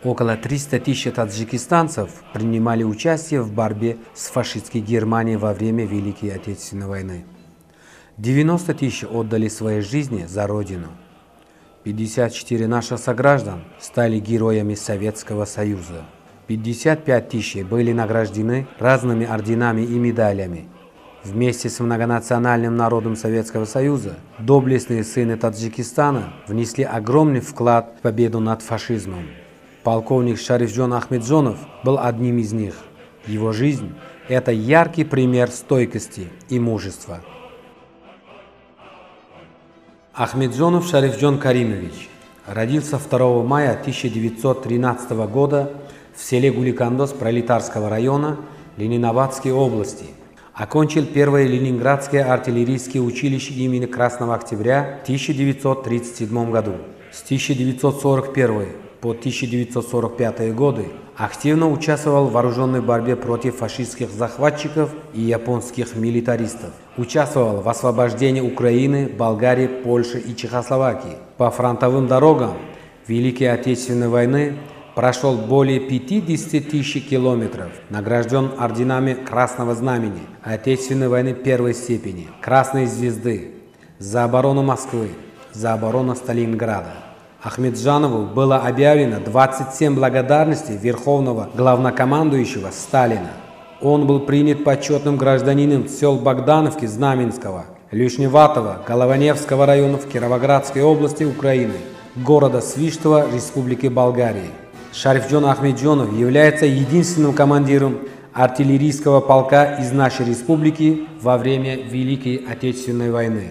Около 300 тысяч таджикистанцев принимали участие в борьбе с фашистской Германией во время Великой Отечественной войны. 90 тысяч отдали свои жизни за Родину. 54 наших сограждан стали героями Советского Союза. 55 тысяч были награждены разными орденами и медалями. Вместе с многонациональным народом Советского Союза доблестные сыны Таджикистана внесли огромный вклад в победу над фашизмом. Полковник Шарифджон Ахмеджонов был одним из них. Его жизнь – это яркий пример стойкости и мужества. Ахмеджонов Шарифджон Каримович родился 2 мая 1913 года в селе Гуликандос Пролетарского района Ленинабадской области. Окончил первое Ленинградское артиллерийское училище имени Красного Октября в 1937 году. С 1941 по 1945 годы активно участвовал в вооруженной борьбе против фашистских захватчиков и японских милитаристов. Участвовал в освобождении Украины, Болгарии, Польши и Чехословакии. По фронтовым дорогам Великой Отечественной войны прошел более 50 тысяч километров, награжден орденами Красного Знамени, Отечественной войны первой степени, Красной Звезды, за оборону Москвы, за оборону Сталинграда. Ахмеджанову было объявлено 27 благодарностей Верховного Главнокомандующего Сталина. Он был принят почетным гражданином сел Богдановки Знаменского, Люшневатого, Голованевского районов Кировоградской области Украины, города Свиштова Республики Болгарии. Шарифджон Ахмеджонов является единственным командиром артиллерийского полка из нашей республики во время Великой Отечественной войны.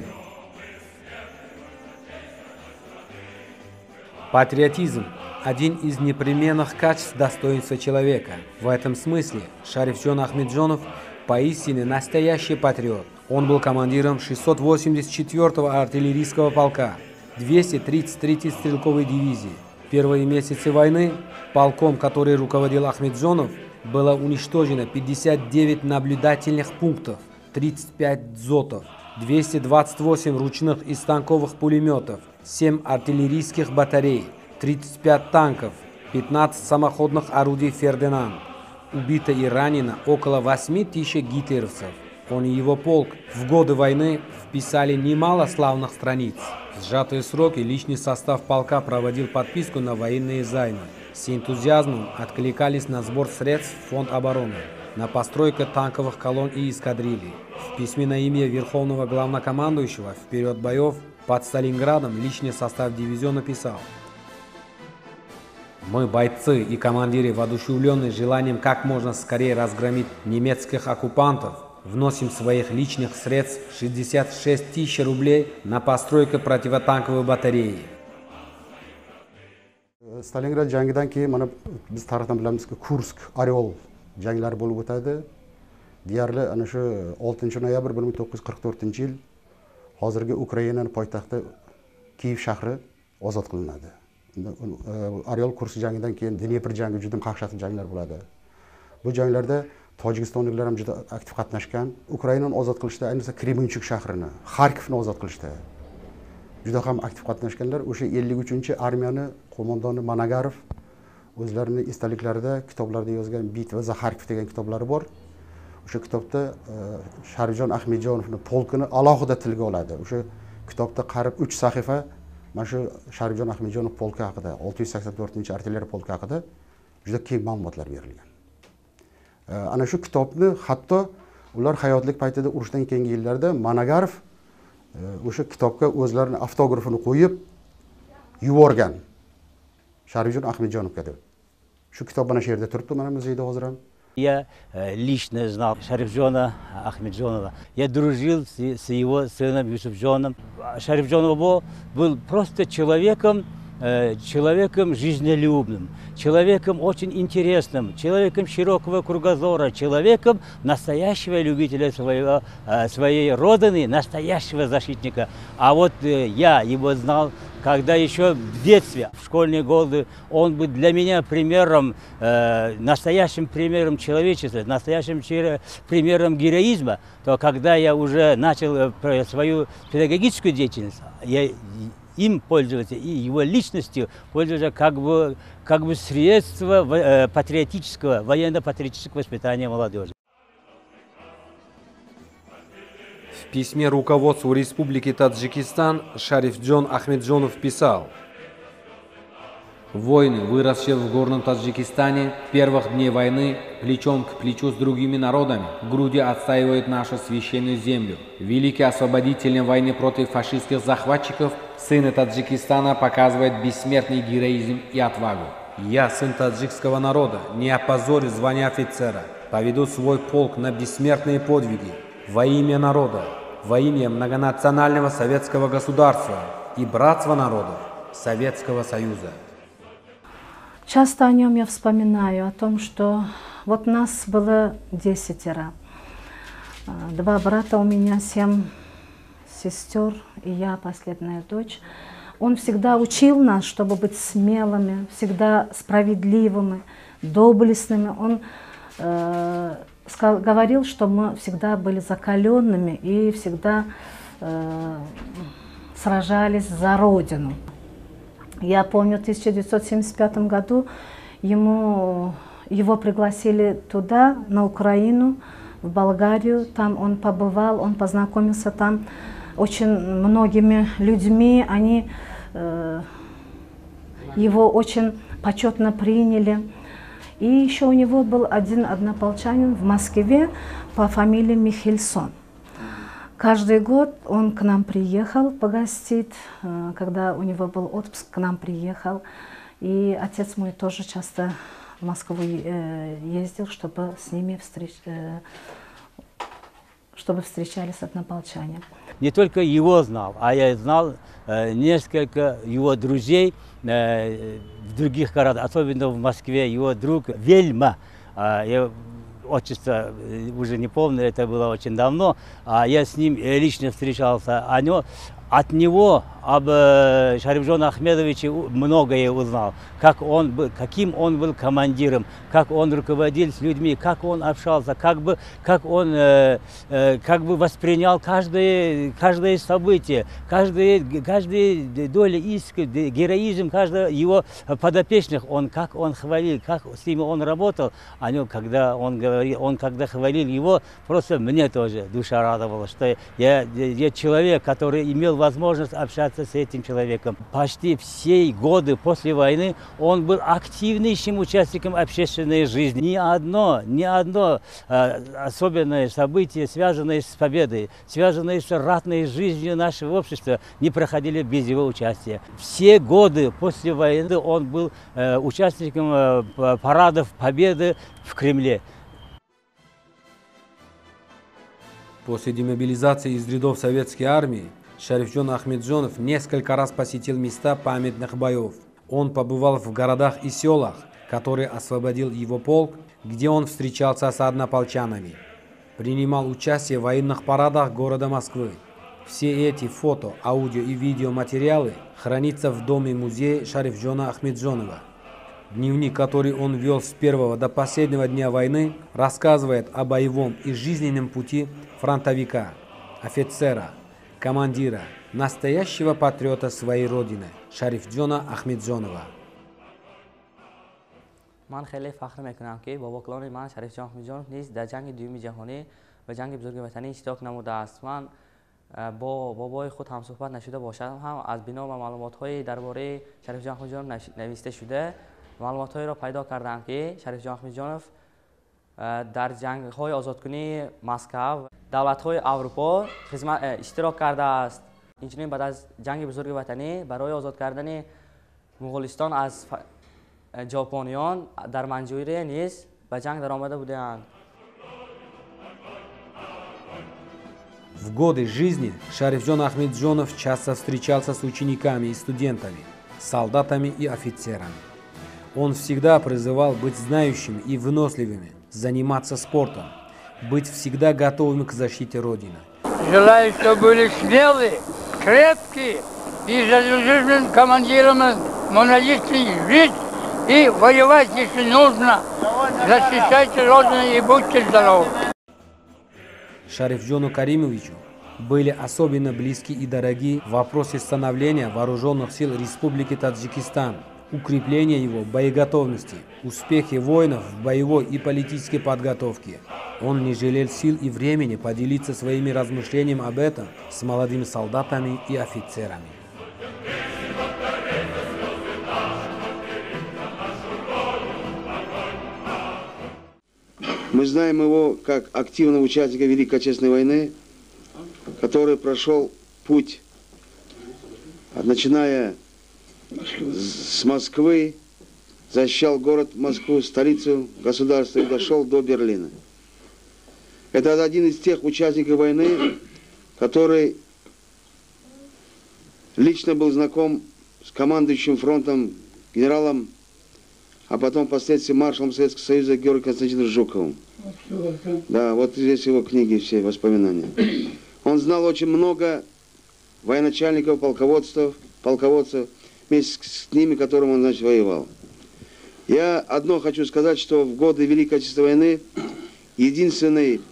Патриотизм – один из непременных качеств достоинства человека. В этом смысле Шарифджон Ахмеджонов поистине настоящий патриот. Он был командиром 684-го артиллерийского полка, 233-й стрелковой дивизии. В первые месяцы войны полком, который руководил Ахмеджонов, было уничтожено 59 наблюдательных пунктов, 35 дзотов, 228 ручных и станковых пулеметов, 7 артиллерийских батарей, 35 танков, 15 самоходных орудий «Фердинанд». Убито и ранено около 8 тысяч гитлеровцев. Он и его полк в годы войны вписали немало славных страниц. В сжатые сроки личный состав полка проводил подписку на военные займы. С энтузиазмом откликались на сбор средств в фонд обороны, на постройку танковых колонн и эскадрилий. В письме на имя Верховного Главнокомандующего в период боев под Сталинградом личный состав дивизиона писал: «Мы, бойцы и командиры, воодушевленные желанием как можно скорее разгромить немецких оккупантов, вносим своих личных средств 66 тысяч рублей на постройку противотанковой батареи». Сталинград jangidan keyin mana biz tarixdan bilamizki Kursk, Oryol janglari bo'lib o'tadi. Deyarli ana shu 6 noyabr 1944-yil hozirgi Ukrainaning poytaxti Kiyev shahri ozod qilinadi. Oryol Kursk jangidan keyin Dnepr jangi juda qaqshatli janglar bo'ladi. Bu janglarda tojikistonliklar ham juda aktiv qatnashgan. Ukrainani ozod qilishda, ayniqsa Kremenchuk shahrini, Xarkovni ozod qilishda juda ham aktiv qatnashganlar. O'sha 53-armiyani qo'mondoni Managarov o'zlarining esdaliklarida, kitoblarda yozgan Bitva za Xarkov degan kitoblari bor. O'sha kitobda Sharifjon Ahmedjonovning polkini alohida tilga oladi. O'sha kitobda qarib 3 sahifa mana shu Sharifjon Ahmedjonov polki haqida, 684-artilleriya polki haqida juda keng ma'lumotlar berilgan. Ana shu kitobni hatto ular hayotlik paytida urushdan keyingi yillarda Managarov o'sha kitobga o'zlarining avtografini qo'yib yuborgan. Sharifjon Ahmedjonovga deb. Shu kitob mana shu yerda turibdi, mana muzeyda hozir ham. Я лично знал Шарифджона Ахмеджонова. Я дружил с его сыном Юсуфджоном. Шарифджонов был просто человеком жизнелюбным, человеком очень интересным, человеком широкого кругозора, человеком настоящего любителя своей родины, настоящего защитника. А вот я его знал, когда еще в детстве, в школьные годы, он был для меня примером, настоящим примером человечества, настоящим примером героизма, то когда я уже начал свою педагогическую деятельность, им пользоваться, и его личностью пользоваться как бы средство патриотического, военно-патриотического воспитания молодежи. В письме руководству Республики Таджикистан Шарифджон Ахмеджонов писал: «Воины, выросшие в горном Таджикистане, с первых дней войны плечом к плечу с другими народами в груди отстаивают нашу священную землю. Великий освободительной войны против фашистских захватчиков сыны Таджикистана показывают бессмертный героизм и отвагу. Я, сын таджикского народа, не опозорю звания офицера, поведу свой полк на бессмертные подвиги во имя народа, во имя многонационального советского государства и братства народов Советского Союза». Часто о нем я вспоминаю, о том, что вот нас было 10. 2 брата у меня, 7 сестер, и я последняя дочь. Он всегда учил нас, чтобы быть смелыми, всегда справедливыми, доблестными. Он говорил, что мы всегда были закаленными и всегда сражались за Родину. Я помню, в 1975 году его пригласили туда, на Украину, в Болгарию. Там он побывал, он познакомился там очень многими людьми. Они его очень почетно приняли. И еще у него был один однополчанин в Москве по фамилии Михельсон. Каждый год он к нам приехал погостить, когда у него был отпуск, к нам приехал. И отец мой тоже часто в Москву ездил, чтобы с ними встречались однополчане. Не только его знал, а я знал несколько его друзей в других городах, особенно в Москве. Его друг Вельма, отчество уже не помню, это было очень давно, а я с ним лично встречался. От него об Шарифджоне Ахмедовиче многое узнал, каким он был командиром, как он руководил с людьми, как он общался, как он воспринял каждое событие, каждая доля иска, героизм каждого его подопечных, как он хвалил, как с ними он работал. Когда он хвалил его, просто мне тоже душа радовала, что я человек, который имел возможность общаться с этим человеком. Почти все годы после войны он был активнейшим участником общественной жизни. Ни одно особенное событие, связанное с победой, связанное с ратной жизнью нашего общества, не проходили без его участия. Все годы после войны он был участником парадов победы в Кремле. После демобилизации из рядов советской армии Шарифджон Ахмеджонов несколько раз посетил места памятных боев. Он побывал в городах и селах, которые освободил его полк, где он встречался с однополчанами. Принимал участие в военных парадах города Москвы. Все эти фото, аудио и видеоматериалы хранятся в доме-музее Шарифджона Ахмеджонова. Дневник, который он вел с первого до последнего дня войны, рассказывает о боевом и жизненном пути фронтовика, офицера, командира, настоящего патриота своей родины Шарифджона Ахмеджонова. من خیلی فخر میکنم که بابا کلان من شریفجان احمدجانov نیز در جنگ دوم جهانی و جنگ بزرگ وطنی اشتراک نموده است. من با بابای خود هم صحبت نشده باشم هم از بنا و معلومات‌های درباره شریفجان احمدجانov نوشته شده معلومات‌هایی را پیدا کردم که شریفجان احمدجانov در جنگ‌های آزادکنی مسکو دولت‌های اروپا اشتراک کرده است. اینچنین بعد از جنگ بزرگ وطنی برای آزاد کردن مغولستان از ژاپنیان در منچوریه نیز به جنگ درآمده بودند. В годы жизни Шарифджон Ахмеджонов часто встречался с учениками и студентами, солдатами и офицерами. Он всегда призывал быть знающими и выносливыми, заниматься спортом, быть всегда готовыми к защите Родины. Желаю, чтобы были смелые, крепкие и заслуженными командирами, монолитные жить и воевать, если нужно. Защищайте Родину и будьте здоровы. Шарифджону Каримовичу были особенно близки и дороги в вопросе становления вооруженных сил Республики Таджикистан, укрепления его боеготовности, успехи воинов в боевой и политической подготовке. Он не жалел сил и времени поделиться своими размышлениями об этом с молодыми солдатами и офицерами. Мы знаем его как активного участника Великой Отечественной войны, который прошел путь, начиная с Москвы, защищал город Москву, столицу государства, и дошел до Берлина. Это один из тех участников войны, который лично был знаком с командующим фронтом генералом, а потом впоследствии маршалом Советского Союза Георгием Константиновичем Жуковым. Да, вот здесь его книги, все воспоминания. Он знал очень много военачальников, полководцев, вместе с ними, которым он, значит, воевал. Я одно хочу сказать, что в годы Великой Отечественной войны единственный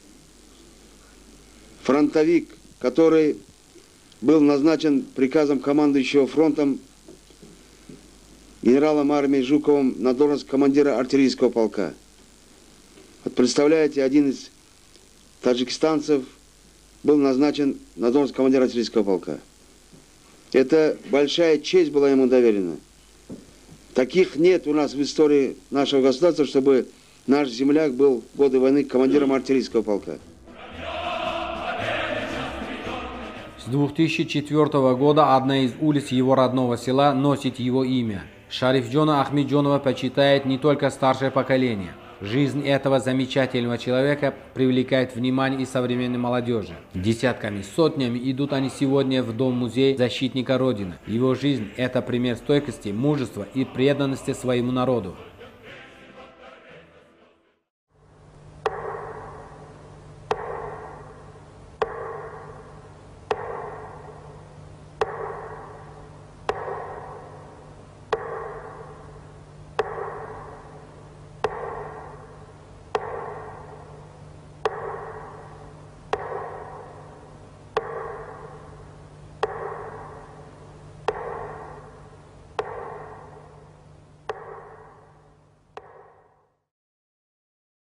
фронтовик, который был назначен приказом командующего фронтом генералом армии Жуковым на должность командира артиллерийского полка. Вот представляете, один из таджикистанцев был назначен на должность командира артиллерийского полка. Это большая честь была ему доверена. Таких нет у нас в истории нашего государства, чтобы наш земляк был в годы войны командиром артиллерийского полка. С 2004 года одна из улиц его родного села носит его имя. Шарифджона Ахмеджонова почитает не только старшее поколение. Жизнь этого замечательного человека привлекает внимание и современной молодежи. Десятками, сотнями идут они сегодня в Дом-музей защитника Родины. Его жизнь – это пример стойкости, мужества и преданности своему народу.